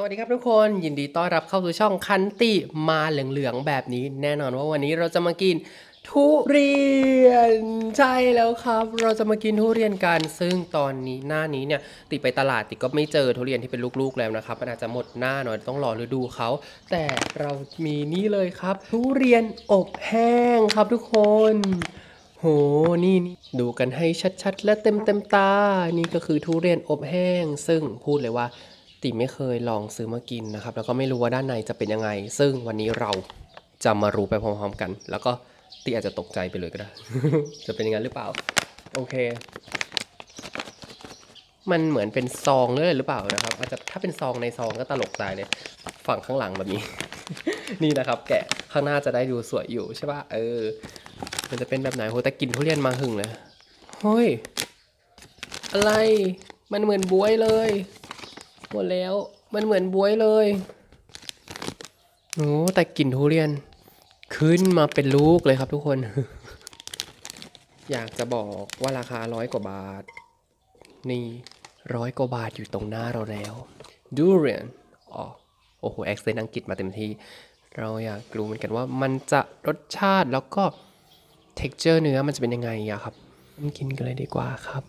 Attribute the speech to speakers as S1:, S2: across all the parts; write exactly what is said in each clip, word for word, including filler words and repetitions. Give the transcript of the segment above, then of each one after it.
S1: วัสดีครับทุกคนยินดีต้อนรับเข้าสู่ช่องคันติมาเหลืองๆแบบนี้แน่นอนว่าวันนี้เราจะมากินทุเรียนใช่แล้วครับเราจะมากินทุเรียนกันซึ่งตอนนี้หน้านี้เนี่ยติไปตลาดติก็ไม่เจอทุเรียนที่เป็นลูกๆแล้วนะครับมันอาจจะหมดหน้าหน่อยต้องรอฤดูเขาแต่เรามีนี่เลยครับทุเรียนอบแห้งครับทุกคนโหนี่ดูกันให้ชัดๆและเต็มเต็มตานี่ก็คือทุเรียนอบแห้งซึ่งพูดเลยว่าติไม่เคยลองซื้อมากินนะครับแล้วก็ไม่รู้ว่าด้านในจะเป็นยังไงซึ่งวันนี้เราจะมารู้ไปพร้อมๆกันแล้วก็ติอาจจะตกใจไปเลยก็ได้ จะเป็นอย่างนั้นหรือเปล่าโอเคมันเหมือนเป็นซองเลยหรือเปล่านะครับอาจจะถ้าเป็นซองในซองก็ตลกใจเลยฝั่งข้างหลังแบบนี้ นี่นะครับแกะข้างหน้าจะได้ดูสวยอยู่ใช่ป่ะเออมันจะเป็นแบบไหนโหแต่กลิ่นทุเรียนมาหึงเลยเฮ้ยอะไรมันเหมือนบ๊วยเลยหมดแล้วมันเหมือนบ๊วยเลยโอ้แต่กลิ่นทุเรียนขึ้นมาเป็นลูกเลยครับทุกคน อยากจะบอกว่าราคาร้อยกว่าบาทนี่ร้อยกว่าบาทอยู่ตรงหน้าเราแล้ว durian อ๋อโอ้โหแอคเซนต์อังกฤษมาเต็มที่เราอยากรู้เหมือนกันว่ามันจะรสชาติแล้วก็ texture เนื้อมันจะเป็นยังไงอะครับมากินกันเลยดีกว่าครับ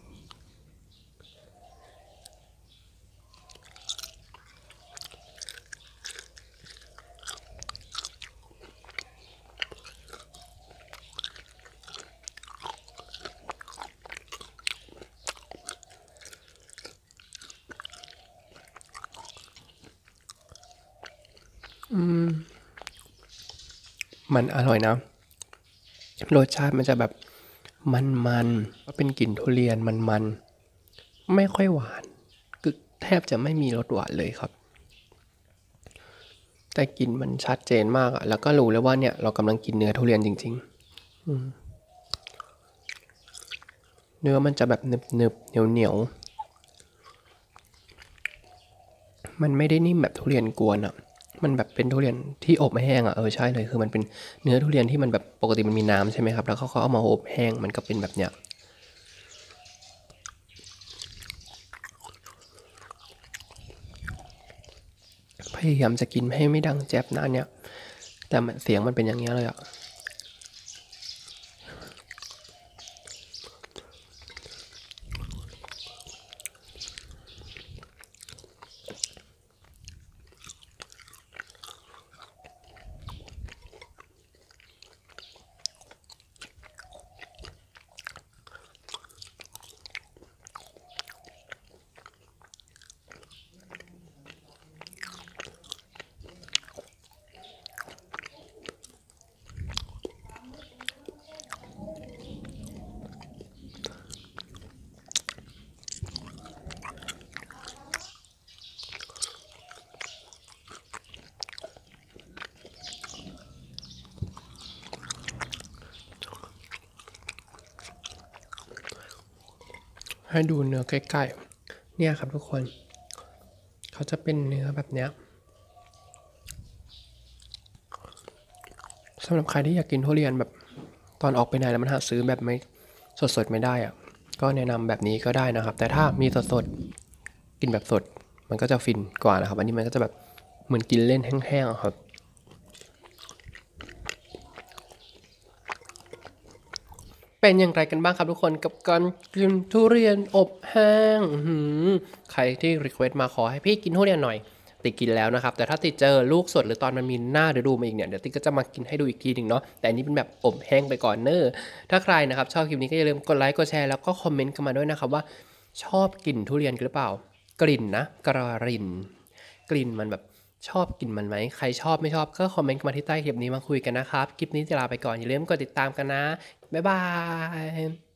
S1: อืมมันอร่อยนะรสชาติมันจะแบบมันๆก็เป็นกลิ่นทุเรียนมันๆไม่ค่อยหวานคือแทบจะไม่มีรสหวานเลยครับแต่กลิ่นมันชัดเจนมากอะแล้วก็รู้เลยว่าเนี่ยเรากำลังกินเนื้อทุเรียนจริงๆเนื้อมันจะแบบหนึบๆเหนียวๆมันไม่ได้นิ่มแบบทุเรียนกวนอะมันแบบเป็นทุเรียนที่อบแห้งอะเออใช่เลยคือมันเป็นเนื้อทุเรียนที่มันแบบปกติมันมีน้ำใช่ไหมครับแล้วเขาเขาเอามาอบแห้งมันก็เป็นแบบเนี้ยพยายามจะกินให้ไม่ดังแจ๊บนะเนี่ยแต่มันเสียงมันเป็นอย่างเงี้ยเลยอะให้ดูเนื้อใกล้ๆเนี่ยครับทุกคนเขาจะเป็นเนื้อแบบเนี้ยสำหรับใครที่อยากกินทุเรียนแบบตอนออกไปไหนแล้วมันหาซื้อแบบไม่สดๆไม่ได้อะก็แนะนำแบบนี้ก็ได้นะครับแต่ถ้ามีสดๆกินแบบสดมันก็จะฟินกว่านะครับอันนี้มันก็จะแบบเหมือนกินเล่นแห้งๆครับเป็นอย่างไรกันบ้างครับทุกคนกับการกินทุเรียนอบแห้งใครที่รีเควสต์มาขอให้พี่กินทุเรียนหน่อยติกินแล้วนะครับแต่ถ้าติเจอลูกสดหรือตอนมันมีหน้าฤดูมาอีกเนี่ยเดี๋ยวติก็จะมากินให้ดูอีกทีหนึ่งเนาะแต่อันนี้เป็นแบบอบแห้งไปก่อนเนอะถ้าใครนะครับชอบคลิปนี้ก็อย่าลืมกดไลค์กดแชร์แล้วก็คอมเมนต์กันมาด้วยนะครับว่าชอบกลิ่นทุเรียนหรือเปล่ากลิ่นนะกลิ่นกลิ่นมันแบบชอบกลิ่นมันไหมใครชอบไม่ชอบก็คอมเมนต์มาที่ใต้คลิปนี้มาคุยกันนะครับคลิปนี้จะลาไปก่อนอย่าลืมกดติดตามกันนะบ๊ายบาย